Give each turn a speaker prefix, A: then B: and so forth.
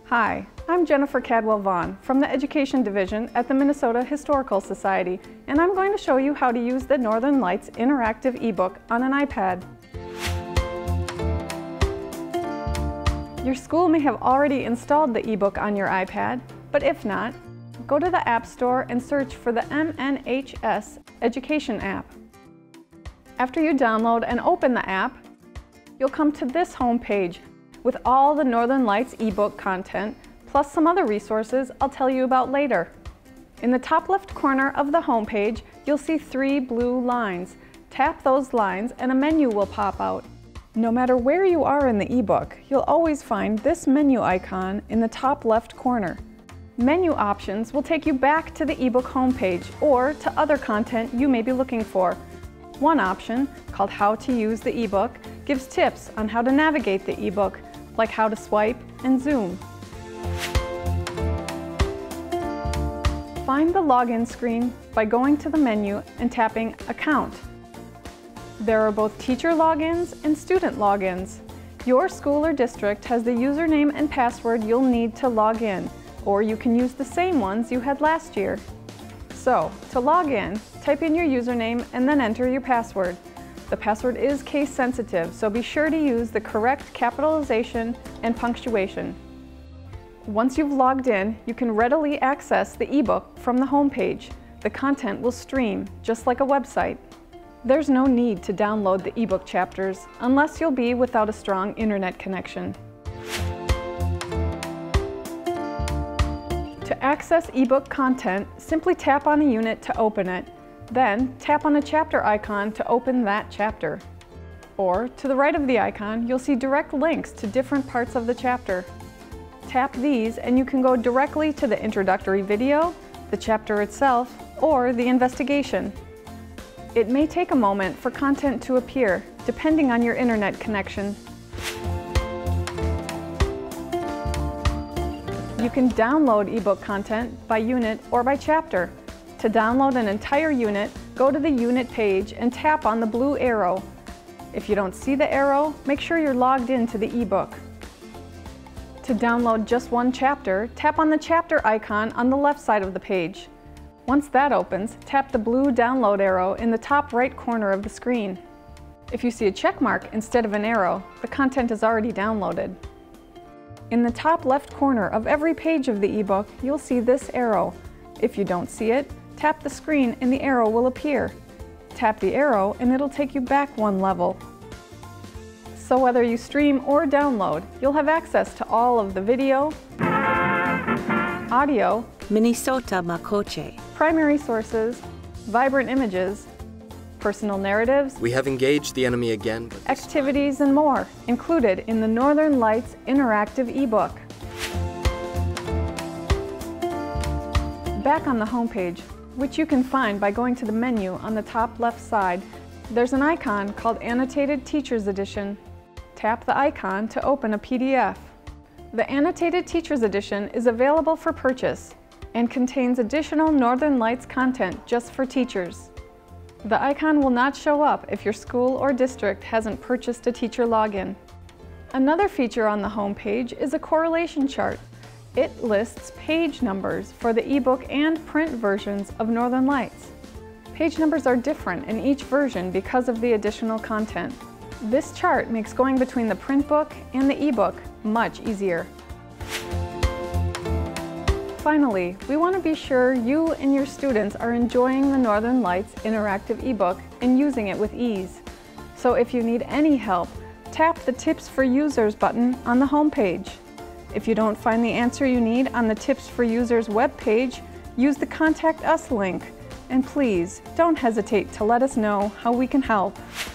A: Hi, I'm Jennifer Cadwell-Vaughn from the Education Division at the Minnesota Historical Society, and I'm going to show you how to use the Northern Lights interactive ebook on an iPad. Your school may have already installed the ebook on your iPad, but if not, go to the App Store and search for the MNHS Education app. After you download and open the app, you'll come to this home page with all the Northern Lights ebook content, plus some other resources I'll tell you about later. In the top left corner of the home page, you'll see 3 blue lines. Tap those lines and a menu will pop out. No matter where you are in the ebook, you'll always find this menu icon in the top left corner. Menu options will take you back to the ebook homepage or to other content you may be looking for. One option, called How to Use the eBook, gives tips on how to navigate the ebook, like how to swipe and zoom. Find the login screen by going to the menu and tapping Account. There are both teacher logins and student logins. Your school or district has the username and password you'll need to log in, or you can use the same ones you had last year. So, to log in, type in your username and then enter your password. The password is case sensitive, so be sure to use the correct capitalization and punctuation. Once you've logged in, you can readily access the ebook from the home page. The content will stream, just like a website. There's no need to download the ebook chapters unless you'll be without a strong internet connection. To access ebook content, simply tap on a unit to open it. Then, tap on a chapter icon to open that chapter. Or, to the right of the icon, you'll see direct links to different parts of the chapter. Tap these and you can go directly to the introductory video, the chapter itself, or the investigation. It may take a moment for content to appear, depending on your internet connection. You can download ebook content by unit or by chapter. To download an entire unit, go to the unit page and tap on the blue arrow. If you don't see the arrow, make sure you're logged into the ebook. To download just one chapter, tap on the chapter icon on the left side of the page. Once that opens, tap the blue download arrow in the top right corner of the screen. If you see a check mark instead of an arrow, the content is already downloaded. In the top left corner of every page of the ebook, you'll see this arrow. If you don't see it, tap the screen and the arrow will appear. Tap the arrow and it'll take you back one level. So whether you stream or download, you'll have access to all of the video, audio,
B: Minnesota Makoche,
A: primary sources, vibrant images, personal narratives,
C: we have engaged the enemy again, but
A: activities, and more included in the Northern Lights interactive ebook. Back on the home page, which you can find by going to the menu on the top left side, there's an icon called Annotated Teacher's Edition. Tap the icon to open a PDF. The Annotated Teacher's Edition is available for purchase and contains additional Northern Lights content just for teachers. The icon will not show up if your school or district hasn't purchased a teacher login. Another feature on the home page is a correlation chart. It lists page numbers for the ebook and print versions of Northern Lights. Page numbers are different in each version because of the additional content. This chart makes going between the print book and the ebook much easier. Finally, we want to be sure you and your students are enjoying the Northern Lights interactive ebook and using it with ease. So if you need any help, tap the Tips for Users button on the home page. If you don't find the answer you need on the Tips for Users webpage, use the Contact Us link. And please, don't hesitate to let us know how we can help.